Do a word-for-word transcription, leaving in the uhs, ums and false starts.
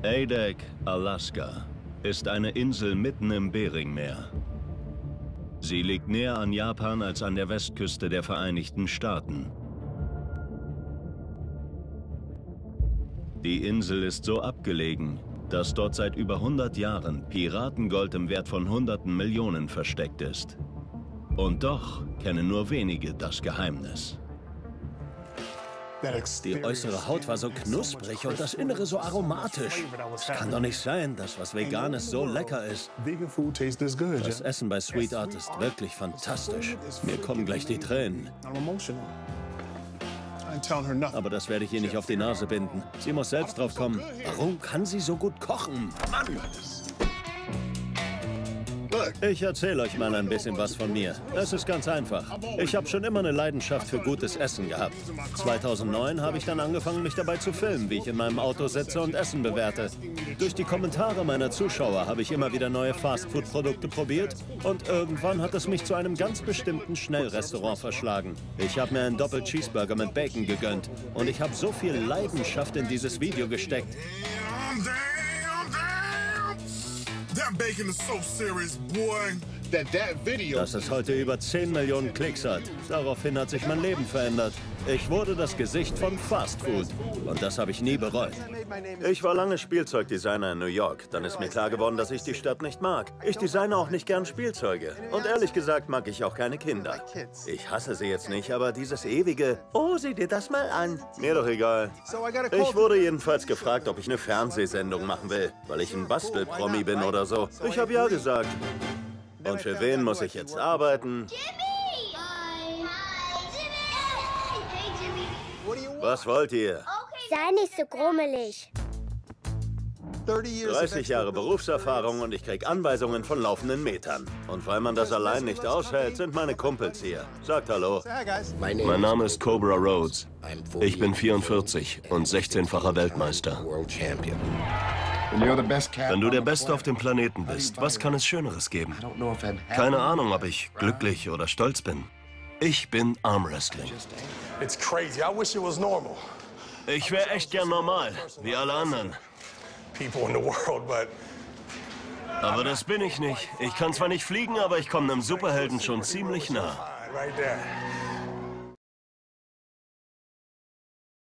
Adak, Alaska, ist eine Insel mitten im Beringmeer. Sie liegt näher an Japan als an der Westküste der Vereinigten Staaten. Die Insel ist so abgelegen, dass dort seit über hundert Jahren Piratengold im Wert von hunderten Millionen versteckt ist. Und doch kennen nur wenige das Geheimnis. Die äußere Haut war so knusprig und das Innere so aromatisch. Es kann doch nicht sein, dass was Veganes so lecker ist. Das Essen bei Sweet Art ist wirklich fantastisch. Mir kommen gleich die Tränen. Aber das werde ich ihr nicht auf die Nase binden. Sie muss selbst drauf kommen. Warum kann sie so gut kochen? Mann! Ich erzähle euch mal ein bisschen was von mir. Es ist ganz einfach. Ich habe schon immer eine Leidenschaft für gutes Essen gehabt. zweitausendneun habe ich dann angefangen, mich dabei zu filmen, wie ich in meinem Auto sitze und Essen bewerte. Durch die Kommentare meiner Zuschauer habe ich immer wieder neue Fastfood-Produkte probiert und irgendwann hat es mich zu einem ganz bestimmten Schnellrestaurant verschlagen. Ich habe mir einen Doppel-Cheeseburger mit Bacon gegönnt und ich habe so viel Leidenschaft in dieses Video gesteckt. Dass es heute über zehn Millionen Klicks hat. Daraufhin hat sich mein Leben verändert. Ich wurde das Gesicht von Fast Food. Und das habe ich nie bereut. Ich war lange Spielzeugdesigner in New York. Dann ist mir klar geworden, dass ich die Stadt nicht mag. Ich designe auch nicht gern Spielzeuge. Und ehrlich gesagt mag ich auch keine Kinder. Ich hasse sie jetzt nicht, aber dieses ewige, oh, sieh dir das mal an. Mir doch egal. Ich wurde jedenfalls gefragt, ob ich eine Fernsehsendung machen will, weil ich ein Bastelpromi bin oder so. Ich habe ja gesagt. Und für wen muss ich jetzt arbeiten? Was wollt ihr? Sei nicht so grummelig. dreißig Jahre Berufserfahrung und ich krieg Anweisungen von laufenden Metern. Und weil man das allein nicht aushält, sind meine Kumpels hier. Sagt Hallo. Mein Name ist Cobra Rhodes. Ich bin vierundvierzig und sechzehnfacher Weltmeister. Wenn du der Beste auf dem Planeten bist, was kann es Schöneres geben? Keine Ahnung, ob ich glücklich oder stolz bin. Ich bin Armwrestling. Ich wäre echt gern normal, wie alle anderen. Aber das bin ich nicht. Ich kann zwar nicht fliegen, aber ich komme einem Superhelden schon ziemlich nah.